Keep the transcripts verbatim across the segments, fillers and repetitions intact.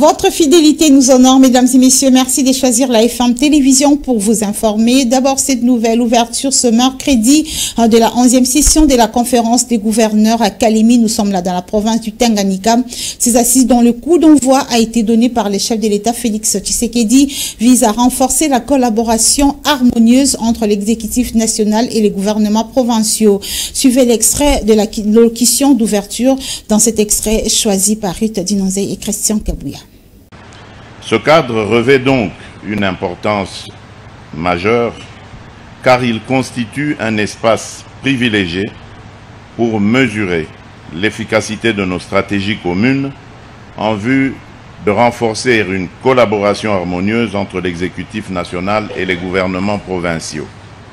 Votre fidélité nous honore, mesdames et messieurs. Merci de choisir la F M Télévision pour vous informer. D'abord, cette nouvelle ouverture ce mercredi de la onzième session de la conférence des gouverneurs à Kalemi. Nous sommes là dans la province du Tanganyika. Ces assises dont le coup d'envoi a été donné par le chef de l'État Félix Tshisekedi visent à renforcer la collaboration harmonieuse entre l'exécutif national et les gouvernements provinciaux. Suivez l'extrait de la locution d'ouverture dans cet extrait choisi par Ruth Dinonze et Christian Kabouya. Ce cadre revêt donc une importance majeure car il constitue un espace privilégié pour mesurer l'efficacité de nos stratégies communes en vue de renforcer une collaboration harmonieuse entre l'exécutif national et les gouvernements provinciaux.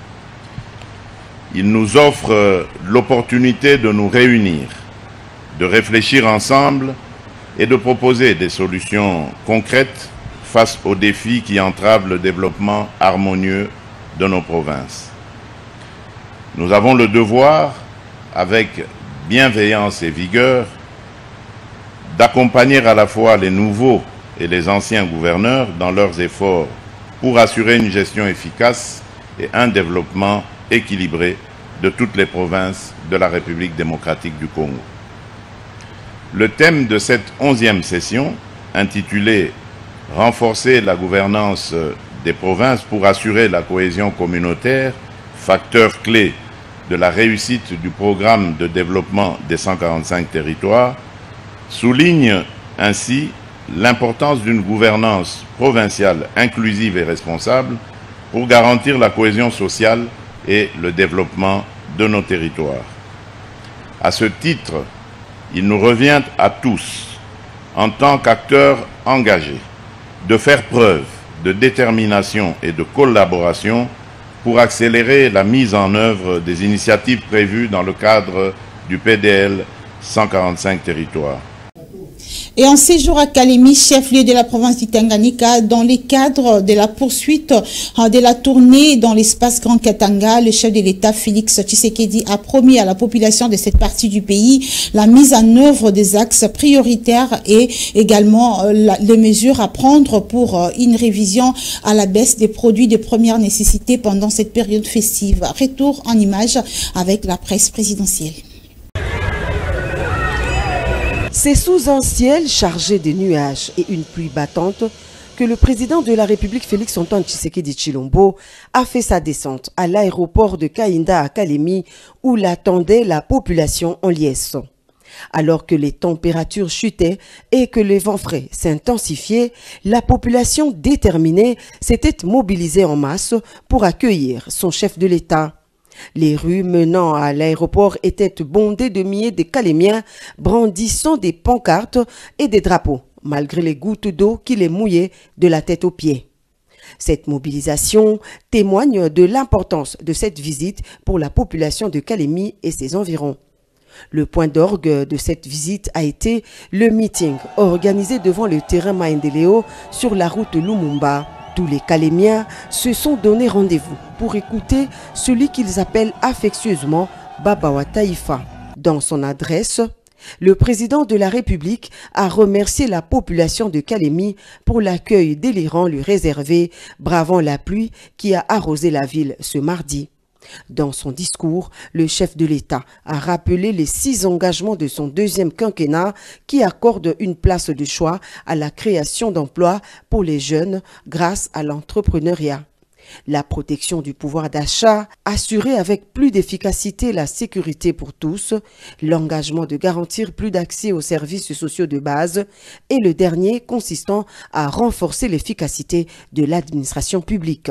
Il nous offre l'opportunité de nous réunir, de réfléchir ensemble et de proposer des solutions concrètes face aux défis qui entravent le développement harmonieux de nos provinces. Nous avons le devoir, avec bienveillance et vigueur, d'accompagner à la fois les nouveaux et les anciens gouverneurs dans leurs efforts pour assurer une gestion efficace et un développement équilibré de toutes les provinces de la République démocratique du Congo. Le thème de cette onzième session, intitulée « Renforcer la gouvernance des provinces pour assurer la cohésion communautaire, facteur clé de la réussite du programme de développement des cent quarante-cinq territoires », souligne ainsi l'importance d'une gouvernance provinciale inclusive et responsable pour garantir la cohésion sociale et le développement de nos territoires. À ce titre, il nous revient à tous, en tant qu'acteurs engagés, de faire preuve de détermination et de collaboration pour accélérer la mise en œuvre des initiatives prévues dans le cadre du P D L cent quarante-cinq territoires. Et en séjour à Kalemi, chef-lieu de la province du Tanganyika, dans le cadre de la poursuite de la tournée dans l'espace Grand Katanga, le chef de l'État Félix Tshisekedi a promis à la population de cette partie du pays la mise en œuvre des axes prioritaires et également les mesures à prendre pour une révision à la baisse des produits de première nécessité pendant cette période festive. Retour en images avec la presse présidentielle. C'est sous un ciel chargé de nuages et une pluie battante que le président de la République Félix-Antoine Tshisekedi Tshilombo a fait sa descente à l'aéroport de Kainda à Kalemi où l'attendait la population en liesse. Alors que les températures chutaient et que les vents frais s'intensifiaient, la population déterminée s'était mobilisée en masse pour accueillir son chef de l'État. Les rues menant à l'aéroport étaient bondées de milliers de Kalémiens brandissant des pancartes et des drapeaux, malgré les gouttes d'eau qui les mouillaient de la tête aux pieds. Cette mobilisation témoigne de l'importance de cette visite pour la population de Kalemi et ses environs. Le point d'orgue de cette visite a été le meeting organisé devant le terrain Maendeleo sur la route Lumumba. Tous les Kalémiens se sont donné rendez-vous pour écouter celui qu'ils appellent affectueusement Baba Taïfa. Dans son adresse, le président de la République a remercié la population de Kalemi pour l'accueil délirant lui réservé, bravant la pluie qui a arrosé la ville ce mardi. Dans son discours, le chef de l'État a rappelé les six engagements de son deuxième quinquennat qui accordent une place de choix à la création d'emplois pour les jeunes grâce à l'entrepreneuriat. La protection du pouvoir d'achat, assurer avec plus d'efficacité la sécurité pour tous, l'engagement de garantir plus d'accès aux services sociaux de base et le dernier consistant à renforcer l'efficacité de l'administration publique.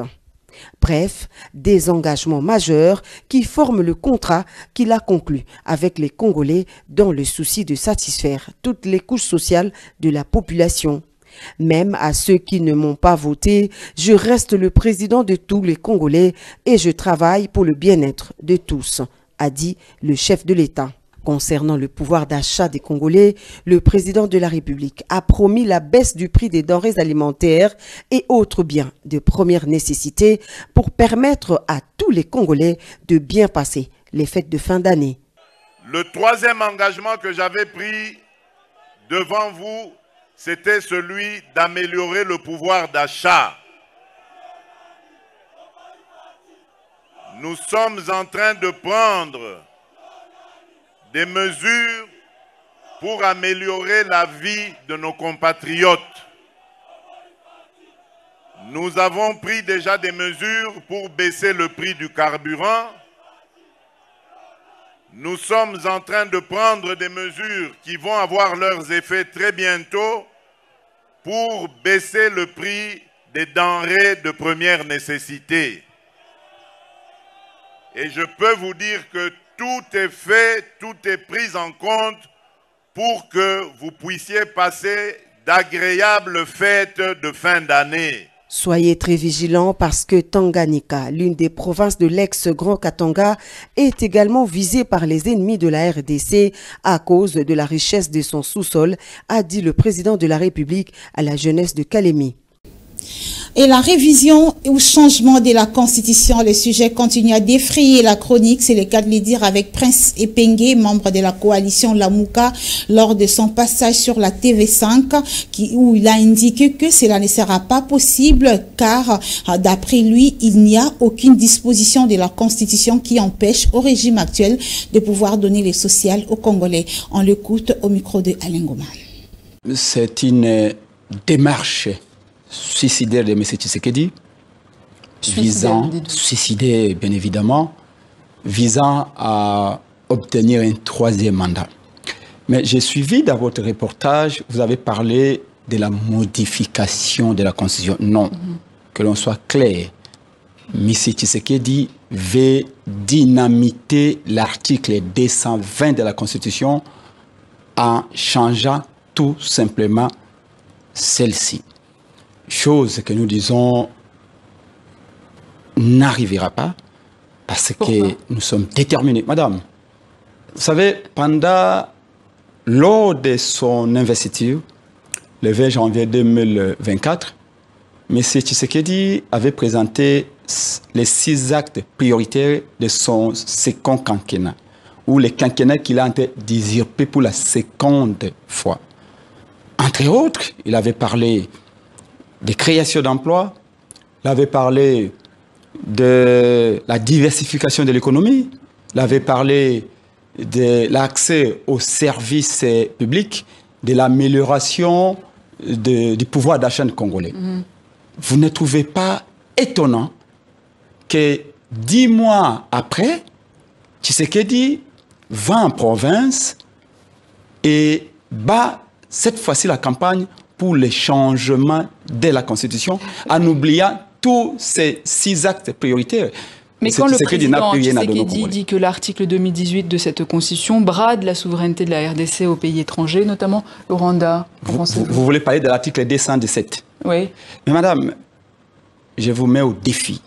Bref, des engagements majeurs qui forment le contrat qu'il a conclu avec les Congolais dans le souci de satisfaire toutes les couches sociales de la population. Même à ceux qui ne m'ont pas voté, je reste le président de tous les Congolais et je travaille pour le bien-être de tous, a dit le chef de l'État. Concernant le pouvoir d'achat des Congolais, le président de la République a promis la baisse du prix des denrées alimentaires et autres biens de première nécessité pour permettre à tous les Congolais de bien passer les fêtes de fin d'année. Le troisième engagement que j'avais pris devant vous, c'était celui d'améliorer le pouvoir d'achat. Nous sommes en train de prendre des mesures pour améliorer la vie de nos compatriotes. Nous avons pris déjà des mesures pour baisser le prix du carburant. Nous sommes en train de prendre des mesures qui vont avoir leurs effets très bientôt pour baisser le prix des denrées de première nécessité. Et je peux vous dire que tout est fait, tout est pris en compte pour que vous puissiez passer d'agréables fêtes de fin d'année. Soyez très vigilants parce que Tanganyika, l'une des provinces de l'ex-Grand Katanga, est également visée par les ennemis de la R D C à cause de la richesse de son sous-sol, a dit le président de la République à la jeunesse de Kalemi. Et la révision ou changement de la Constitution, le sujet continue à défrayer la chronique. C'est le cas de le dire avec Prince Epengue, membre de la coalition Lamouka, lors de son passage sur la T V cinq, qui, où il a indiqué que cela ne sera pas possible car, d'après lui, il n'y a aucune disposition de la Constitution qui empêche au régime actuel de pouvoir donner les sociales aux Congolais. On l'écoute au micro de Alain Goman. C'est une démarche suicidaire de M. Tshisekedi, visant, suicidaire bien évidemment, visant à obtenir un troisième mandat. Mais j'ai suivi dans votre reportage, vous avez parlé de la modification de la Constitution. Non, mm-hmm. que l'on soit clair, M. Tshisekedi veut dynamiter l'article deux cent vingt de la Constitution en changeant tout simplement celle-ci. Chose que nous disons n'arrivera pas parce Pourquoi? que nous sommes déterminés. Madame, vous savez, pendant, lors de son investiture, le vingt janvier deux mille vingt-quatre, M. Tshisekedi avait présenté les six actes prioritaires de son second quinquennat, ou les quinquennats qu'il a d'usurper pour la seconde fois. Entre autres, il avait parlé des créations d'emplois, il avait parlé de la diversification de l'économie, il avait parlé de l'accès aux services publics, de l'amélioration du pouvoir d'achat des Congolais. Mmh. Vous ne trouvez pas étonnant que dix mois après, Tshisekedi va en province et bat cette fois-ci la campagne pour le changement de la Constitution, en oubliant tous ces six actes prioritaires. Mais quand le président Tshisekedi dit que l'article deux mille dix-huit de cette Constitution brade la souveraineté de la R D C aux pays étrangers, notamment le Rwanda, vous, vous, vous voulez parler de l'article deux cent dix-sept? Oui. Mais madame, je vous mets au défi.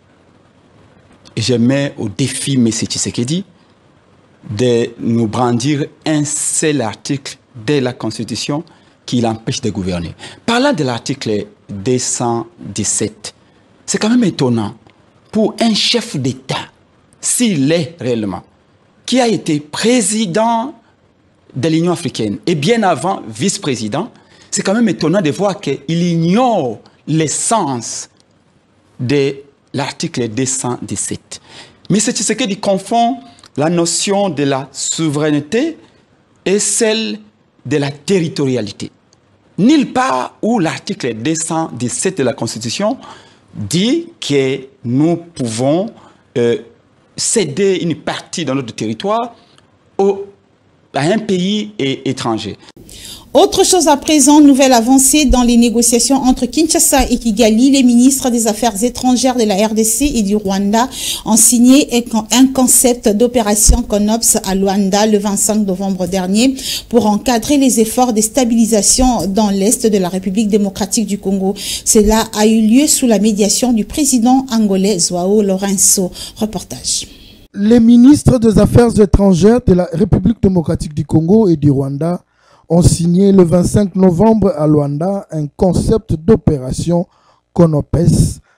Je mets au défi M. Tshisekedi de nous brandir un seul article de la Constitution qui l'empêche de gouverner. Parlant de l'article deux cent dix-sept, c'est quand même étonnant pour un chef d'État, s'il est réellement, qui a été président de l'Union africaine et bien avant vice-président, c'est quand même étonnant de voir qu'il ignore l'essence de l'article deux cent dix-sept. Mais c'est ce qu'il confond la notion de la souveraineté et celle de la territorialité. Nulle part où l'article deux cent dix-sept de la Constitution dit que nous pouvons euh, céder une partie de notre territoire au, à un pays et, étranger. Autre chose à présent, nouvelle avancée dans les négociations entre Kinshasa et Kigali. Les ministres des Affaires étrangères de la R D C et du Rwanda ont signé un concept d'opération CONOPS à Luanda le vingt-cinq novembre dernier pour encadrer les efforts de stabilisation dans l'Est de la République démocratique du Congo. Cela a eu lieu sous la médiation du président angolais Joao Lourenço. Reportage. Les ministres des Affaires étrangères de la République démocratique du Congo et du Rwanda ont signé le vingt-cinq novembre à Luanda un concept d'opération CONOPS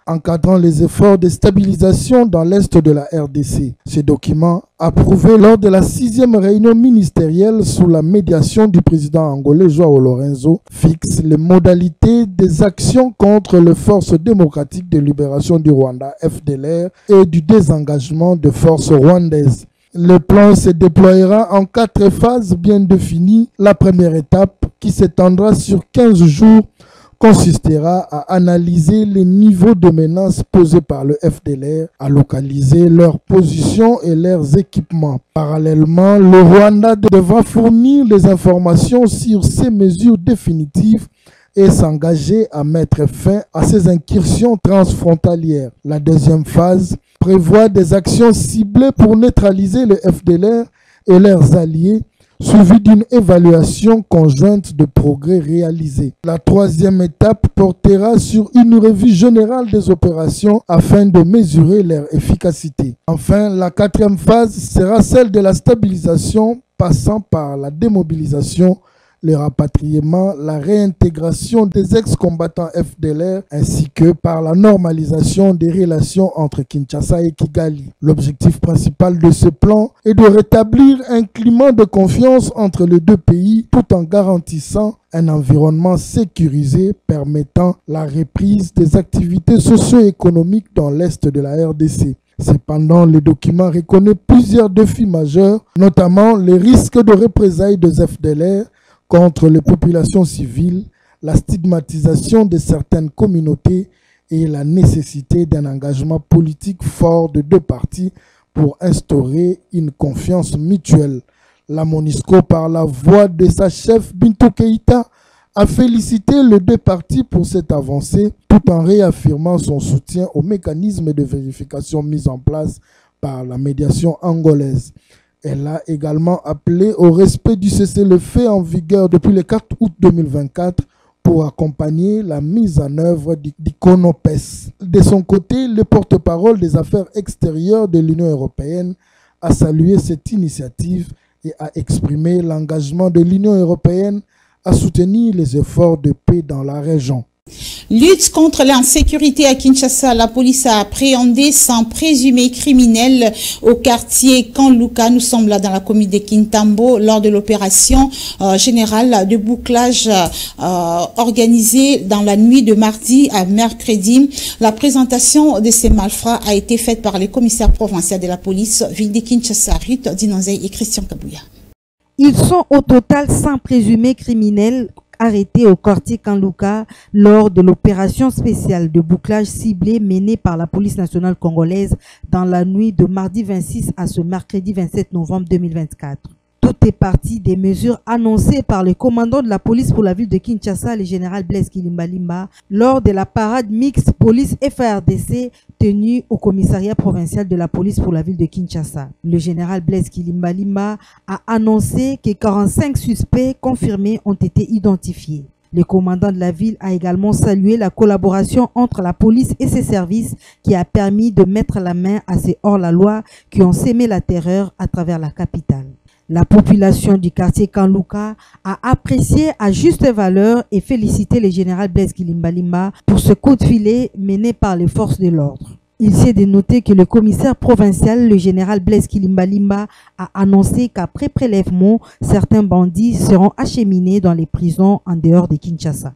encadrant les efforts de stabilisation dans l'est de la R D C. Ce document, approuvé lors de la sixième réunion ministérielle sous la médiation du président angolais Joao Lorenzo, fixe les modalités des actions contre les forces démocratiques de libération du Rwanda, F D L R, et du désengagement de forces rwandaises. Le plan se déploiera en quatre phases bien définies. La première étape, qui s'étendra sur quinze jours, consistera à analyser les niveaux de menaces posés par le F D L R, à localiser leurs positions et leurs équipements. Parallèlement, le Rwanda devra fournir les informations sur ces mesures définitives et s'engager à mettre fin à ces incursions transfrontalières. La deuxième phase prévoit des actions ciblées pour neutraliser le F D L R et leurs alliés, suivi d'une évaluation conjointe de progrès réalisés. La troisième étape portera sur une revue générale des opérations afin de mesurer leur efficacité. Enfin, la quatrième phase sera celle de la stabilisation, passant par la démobilisation, le rapatriement, la réintégration des ex-combattants F D L R ainsi que par la normalisation des relations entre Kinshasa et Kigali. L'objectif principal de ce plan est de rétablir un climat de confiance entre les deux pays tout en garantissant un environnement sécurisé permettant la reprise des activités socio-économiques dans l'est de la R D C. Cependant, le document reconnaît plusieurs défis majeurs, notamment les risques de représailles des F D L R contre les populations civiles, la stigmatisation de certaines communautés et la nécessité d'un engagement politique fort de deux parties pour instaurer une confiance mutuelle. La MONUSCO, par la voix de sa chef Bintou Keïta, a félicité les deux parties pour cette avancée tout en réaffirmant son soutien aux mécanismes de vérification mis en place par la médiation angolaise. Elle a également appelé au respect du cessez-le-feu en vigueur depuis le quatre août deux mille vingt-quatre pour accompagner la mise en œuvre du CONOPES. De son côté, le porte-parole des affaires extérieures de l'Union européenne a salué cette initiative et a exprimé l'engagement de l'Union européenne à soutenir les efforts de paix dans la région. Lutte contre l'insécurité à Kinshasa, la police a appréhendé cent présumés criminels au quartier Kanluka. Nous sommes là dans la commune de Kintambo lors de l'opération euh, générale de bouclage euh, organisée dans la nuit de mardi à mercredi. La présentation de ces malfrats a été faite par les commissaires provinciaux de la police, ville de Kinshasa, Ruth Dinanzei et Christian Kabouya. Ils sont au total cent présumés criminels arrêtés au quartier Kanluka lors de l'opération spéciale de bouclage ciblé menée par la police nationale congolaise dans la nuit de mardi vingt-six à ce mercredi vingt-sept novembre deux mille vingt-quatre. Tout est parti des mesures annoncées par le commandant de la police pour la ville de Kinshasa, le général Blaise Kilimbalimba, lors de la parade mixte police F A R D C tenue au commissariat provincial de la police pour la ville de Kinshasa. Le général Blaise Kilimbalimba a annoncé que quarante-cinq suspects confirmés ont été identifiés. Le commandant de la ville a également salué la collaboration entre la police et ses services qui a permis de mettre la main à ces hors-la-loi qui ont sémé la terreur à travers la capitale. La population du quartier Kanluka a apprécié à juste valeur et félicité le général Blaise Kilimbalimba pour ce coup de filet mené par les forces de l'ordre. Il s'est de noter que le commissaire provincial, le général Blaise Kilimbalimba, a annoncé qu'après prélèvement, certains bandits seront acheminés dans les prisons en dehors de Kinshasa.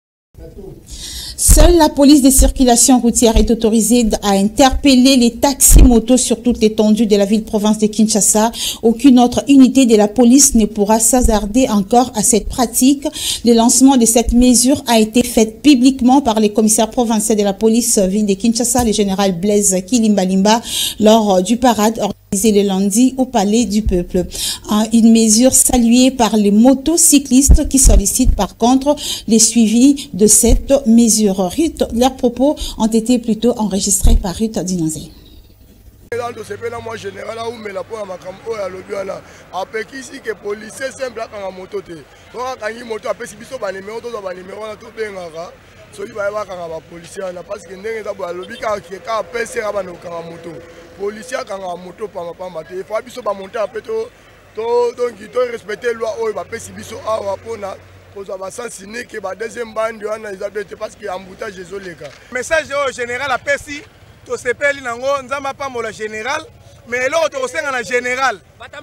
Seule la police des circulations routières est autorisée à interpeller les taxis-motos sur toute l'étendue de la ville-province de Kinshasa. Aucune autre unité de la police ne pourra s'hasarder encore à cette pratique. Le lancement de cette mesure a été fait publiquement par les commissaires provinciaux de la police ville de Kinshasa, le général Blaise Kilimbalimba, lors du parade organisé le lundi au Palais du Peuple. Une mesure saluée par les motocyclistes qui sollicitent par contre les suivis de cette mesure. Leurs propos ont été plutôt enregistrés par Ruth Dinanzei. Moi général là où mais la pour ma cam oh ya lobi là après qui si que policier simple là quand moto te donc quand il moto après si biso ba numéro to ba numéro là to bengaka so il va ba quand ba policier là parce que ndenge za ba lobi ka ki ka pese ba no quand moto policier quand moto pa ma pamba te il faut biso ba monter après to to donc il doit respecter loi oh ba pesi biso awa pona kozwa basansi nike ba deuxième bande wana eza bete parce que emboutage ezoleka. Message au général apesi tosepeli nango nzamba apambola général mais eloko tokosenga na général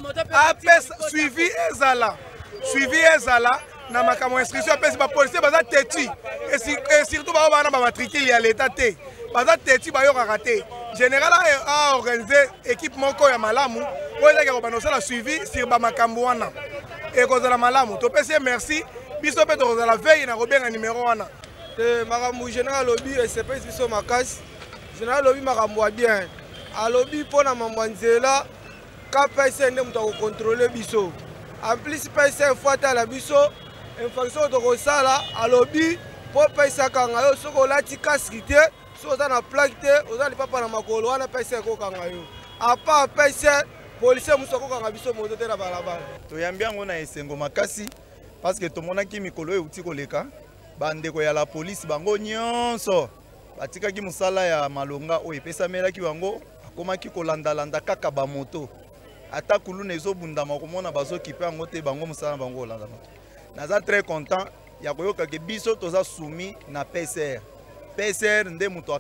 apesa suivi ezala suivi ezala na makambo inscription apesi bapolisier baza teti et surtout bao bana bamatricule ya l'état te baza teti bayokaka te. Général a organisé équipe moko ya malamu oyo ezaki kobanda kosala suivi sur bamakambo wana ekozala malamu topesi merci biso mpe tokozala veille na kobenga numéro wana makambo général alobi esepesi biso makasi. Général alobi makambo ya bien alobi mpona mambo ya nzela ka pese nde moto akokontrole biso en plus pese efo atala biso infraction oyo tokosala alobi mpo pese akanga yo soki olati kaski te soki oza na plaque te oza lipapa na makolo wana pese ekokanga yo apa pese policier mosusu akokanga biso moto te na balabala. Toyambi yango na esengo makasi parce que tomonaki mikolo euti koleka bandeko ya la police bango nyonso batikaki musala ya malonga oyo epesamelaki bango akomaki kolandalanda kaka bamoto ata kuluna ezobundama komona bazokipe yango te bango musala bango olanda moto. Naza très content ya koyokaki biso toza soumis na P C R. P C R nde moto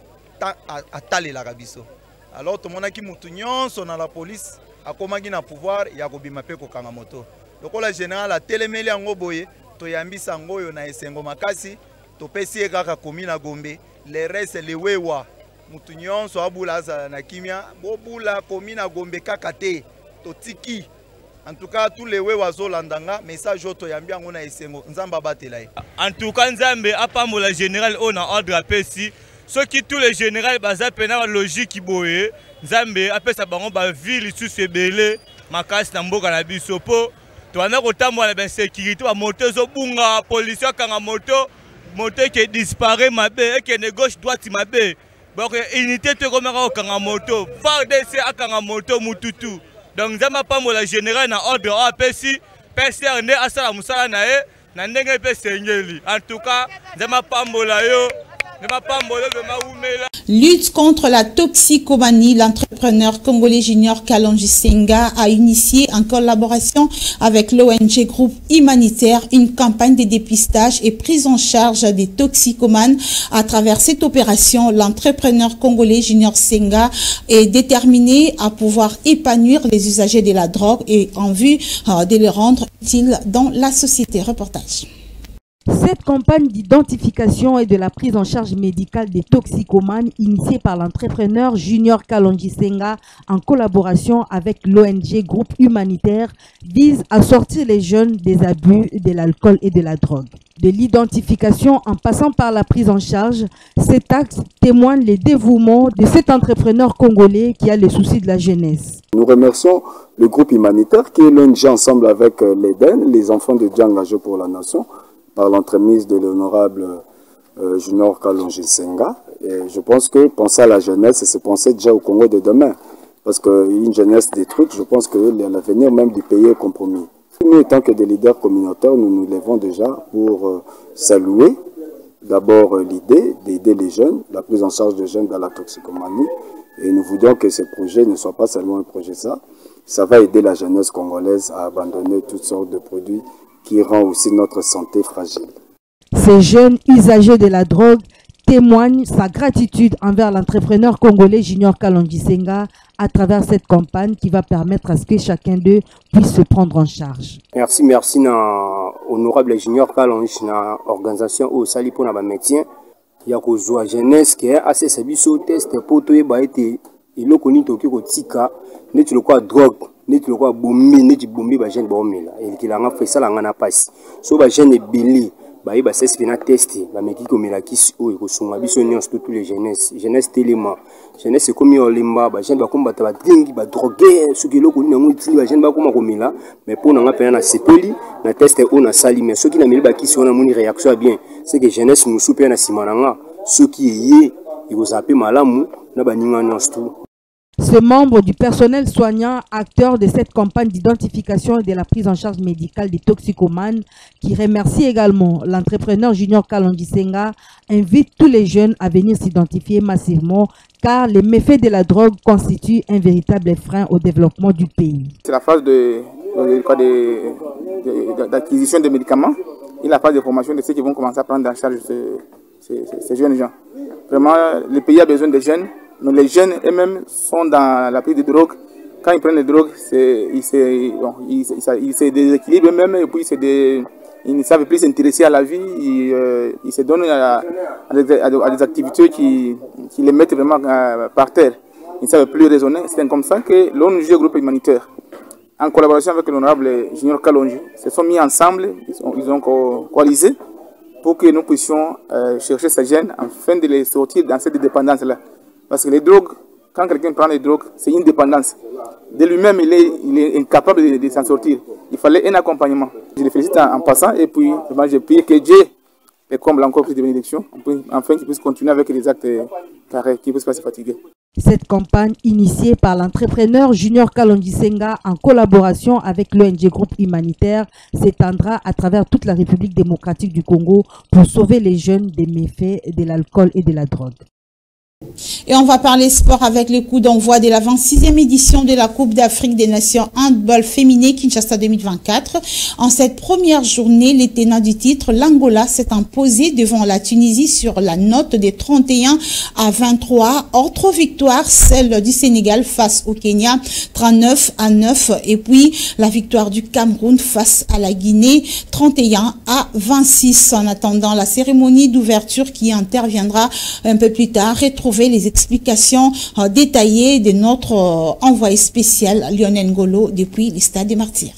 atalelaka biso. Alors tomonaki mutu nyonso na la police akomaki na pouvoir ya kobima pe kokanga moto. Lokola général atelemeli yango boye toyambisa yango oyo na esengo makasi topesi ye kaka komi na Gombe le reste le wewa mutu nyonso abula azala na kimia bobula komi na Gombe kaka te totiki. En tout cas tous les wewa zolandanga message oyo toyambi yango na esengo nzamba batela ye. En tout cas nzambe apambola général on a ordre apesi soki tous les généraux baza pena logique boye nzambe apesa bango ba ville sous ebele makasi na mboka na biso po toana kotambola na sécurité ba moto zo bunga police akanga moto moto qui disparaît mabe et qui ne gauche droite mabe donc unité te komaka okanga moto F A R D C akanga moto mututu donc nzamba pambola général na ordre apesi P C R ne asala musala na e na ndenge pe sengeli en tout cas nzamba pambola yo. Lutte contre la toxicomanie, l'entrepreneur congolais Junior Kalonji Senga a initié en collaboration avec l'O N G Groupe Humanitaire une campagne de dépistage et prise en charge des toxicomanes. À travers cette opération, l'entrepreneur congolais Junior Senga est déterminé à pouvoir épanouir les usagers de la drogue et en vue de les rendre utiles dans la société. Reportage. Cette campagne d'identification et de la prise en charge médicale des toxicomanes initiée par l'entrepreneur Junior Kalonji Senga en collaboration avec l'O N G Groupe Humanitaire vise à sortir les jeunes des abus de l'alcool et de la drogue. De l'identification en passant par la prise en charge, cet acte témoigne le dévouement de cet entrepreneur congolais qui a le souci de la jeunesse. Nous remercions le groupe humanitaire qui est l'O N G ensemble avec l'Eden, les enfants de Dieu engagés pour la nation, par l'entremise de l'honorable euh, Junior Kalonji Senga. Et je pense que penser à la jeunesse, c'est penser déjà au Congo de demain. Parce qu'une jeunesse détruite, je pense que l'avenir même du pays est compromis. Nous, en tant que des leaders communautaires, nous nous lèvons déjà pour euh, saluer d'abord euh, l'idée d'aider les jeunes, la prise en charge des jeunes dans la toxicomanie. Et nous voudrions que ce projet ne soit pas seulement un projet ça. Ça va aider la jeunesse congolaise à abandonner toutes sortes de produits qui rend aussi notre santé fragile. Ces jeunes usagers de la drogue témoignent sa gratitude envers l'entrepreneur congolais Junior Kalonji Senga à travers cette campagne qui va permettre à ce que chacun d'eux puisse se prendre en charge. Merci, merci à honorable Junior Kalonji na organisation au sali pour na médecin qui a causé jeunesse qui a assez sabi so test pour to ba été il okoni to ki ko tika ne tu le quoi drogue ne tu le quoi bombi ne tu bombi ba jeune bomela et qui l'a fait ça la ngana passe so ba jeune belli ba yi ba c'est fina tester ba meki ko mela kisi o ko sunga biso nyons tous les jeunesse jeunesse tellement jeunesse comme yo limba ba jeune ba kombata ba dingi ba droguer ce qui lokoni nango tili ba jeune ba koma ko mela mais pour nanga pena na sepeli na tester on a sali mais ce qui na meli ba kisi on a moni réaction bien c'est que jeunesse musu pe na simananga ce qui est il vous appelle malamu na ba ninga nyons tout. Ce membre du personnel soignant, acteur de cette campagne d'identification et de la prise en charge médicale des toxicomanes, qui remercie également l'entrepreneur Junior Kalonji Senga, invite tous les jeunes à venir s'identifier massivement car les méfaits de la drogue constituent un véritable frein au développement du pays. C'est la phase de, d'acquisition de, de, de médicaments il n'a pas de formation de ceux qui vont commencer à prendre en charge ces, ces, ces jeunes gens. Vraiment, le pays a besoin de jeunes, mais les jeunes eux-mêmes sont dans la prise de drogue. Quand ils prennent les drogues, ils se, bon, ils, ils, ils se déséquilibrent eux-mêmes et puis des, ils ne savent plus s'intéresser à la vie. Ils, euh, ils se donnent à, à, des, à des activités qui, qui les mettent vraiment par terre. Ils ne savent plus raisonner. C'est comme ça que l'O N G Groupe Humanitaire, en collaboration avec l'honorable Junior Kalonji, se sont mis ensemble, ils ont, ils ont co coalisé pour que nous puissions euh, chercher ces jeunes afin de les sortir dans cette dépendance-là. Parce que les drogues, quand quelqu'un prend les drogues, c'est une dépendance. De lui-même, il est, il est incapable de, de s'en sortir. Il fallait un accompagnement. Je les félicite en, en passant et puis je prie que Dieu les comble encore plus de bénédictions, afin qu'ils puissent continuer avec les actes carrés, qu'ils ne puissent pas se fatiguer. Cette campagne initiée par l'entrepreneur Junior Kalonji Senga en collaboration avec l'O N G Groupe Humanitaire s'étendra à travers toute la République démocratique du Congo pour sauver les jeunes des méfaits de l'alcool et de la drogue. Et on va parler sport avec le coup d'envoi de la vingt-sixième édition de la Coupe d'Afrique des Nations handball féminin Kinshasa deux mille vingt-quatre. En cette première journée, les tenants du titre, l'Angola s'est imposé devant la Tunisie sur la note de trente et un à vingt-trois. Autre victoire, celle du Sénégal face au Kenya, trente-neuf à neuf. Et puis la victoire du Cameroun face à la Guinée, trente et un à vingt-six. En attendant la cérémonie d'ouverture qui interviendra un peu plus tard, retrouver les explications euh, détaillées de notre euh, envoyé spécial Lionel Ngolo depuis le Stade des Martyrs.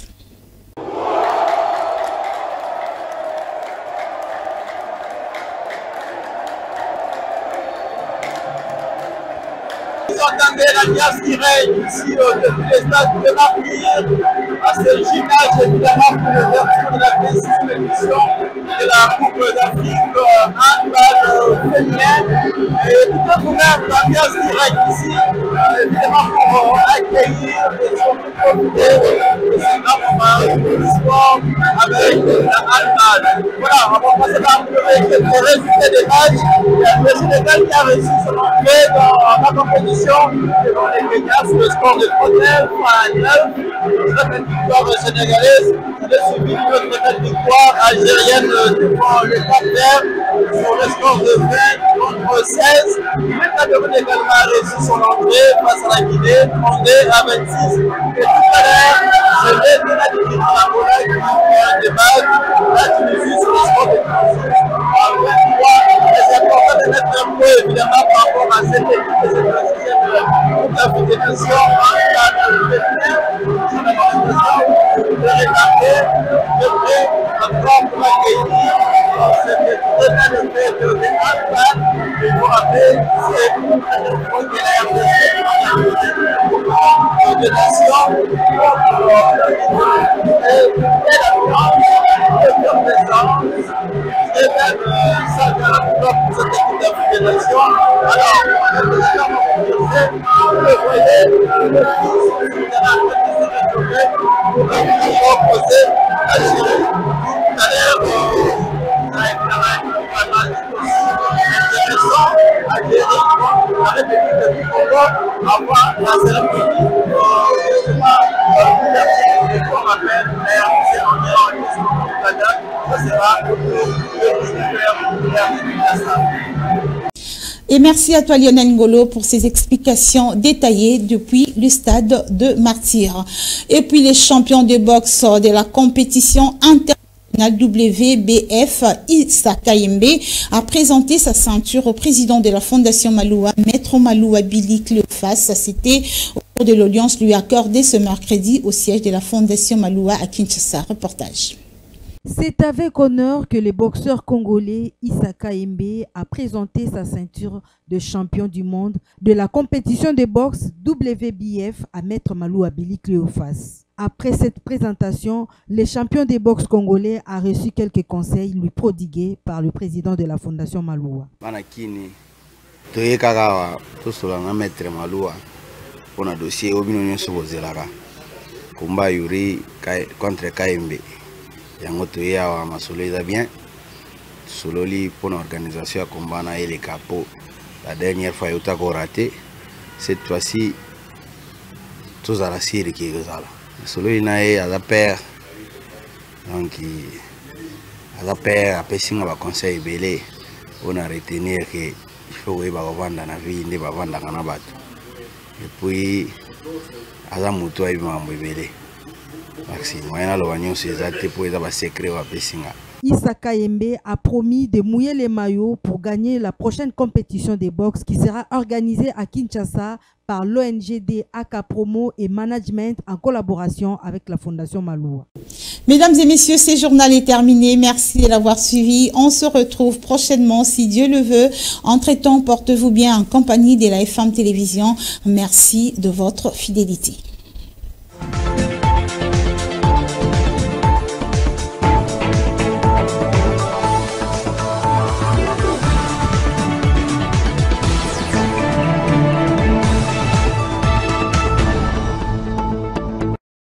Vous entendez l'ambiance qui règne ici euh, depuis le Stade de Martyrs, à ce gymnase évidemment pour l'ouverture de la vingt-sixième édition de la Coupe d'Afrique euh, handball féminin. Et tout à l'heure, l'ambiance qui règne ici, euh, évidemment pour euh, accueillir et surtout profiter de ce grand moment de sport avec la handball. Voilà, on va passer par les résultats des matchs. Le Sénégal qui a réussi son entrée dans la compétition devant les Kenyans sur le score de trente-neuf à neuf. Très belle victoire sénégalaise. On a suivi une autre belle victoire algérienne devant le Cap-Vert sur le score de vingt contre seize. Le Cameroun également a réussi son entrée face à la Guinée, trente-deux à vingt-six. Et tout à l'heure, je vais de la division de la Pologne qui fait un débat. La Tunisie sur le score de trente-six à vingt-trois. Et c'est important de mettre un peu évidemment par rapport à cette équipe de cette vingt-sixième Coupe d'Afrique des Nations en cadre féminin. J'ai l'impression de regarder de près encore pour accueillir cette très belle fête de handball. Il faut rappeler c'est la première fois que la R D C de nations et la France de leur présence. Et même ça vient pour cette équipe d'Afrique des Nations. Alors, le président m'a confirmé, vous le voyez, le fils de la République pour proposer à Chine. Tout à l'heure, ça a été vraiment intéressant à gérer la République du Congo avant la cérémonie de l'ouverture qu'on appelle la R D C en Canada. Ça sera le ministère de la. Et merci à toi Lionel Ngolo pour ces explications détaillées depuis le stade de Martyrs. Et puis les champions de boxe de la compétition internationale W B F, Issa Kayembe, a présenté sa ceinture au président de la Fondation Maloua, Maître Maloua Billy Cléophas. C'était au cours de l'audience lui accordée ce mercredi au siège de la Fondation Maloua à Kinshasa. Reportage. C'est avec honneur que le boxeur congolais Issa Kayembe a présenté sa ceinture de champion du monde de la compétition de boxe W B F à Maître Maloua Billy Cléophas. Après cette présentation, le champion des boxe congolais a reçu quelques conseils lui prodigués par le président de la Fondation Maloua. Manakini, toyekaka tosolanga Maître Maloua pour un dossier obinonyo sobozelaka. Combat Yuri contre Kayembe. Yango toya wa masolo eza bien sololi pour l'organisation à combat na les capots. La dernière fois yota ko raté, cette fois-ci tous à la série qui est là. Sololi na e à la paire donc aza père apesinga baconseil ebele mpona retenir ke il faut koyeba kovanda na vie nde bavandaka na bato epuis aza moto ayebi makambo ebele merci moyen naloba nyonso eza te mpo eza basekret oyo apesinga. Issa Kayembe a promis de mouiller les maillots pour gagner la prochaine compétition de boxe qui sera organisée à Kinshasa par l'O N G D A K Promo et Management en collaboration avec la Fondation Maloua. Mesdames et messieurs, ce journal est terminé. Merci de l'avoir suivi. On se retrouve prochainement si Dieu le veut. Entre-temps, portez-vous bien en compagnie de la F M Télévision. Merci de votre fidélité.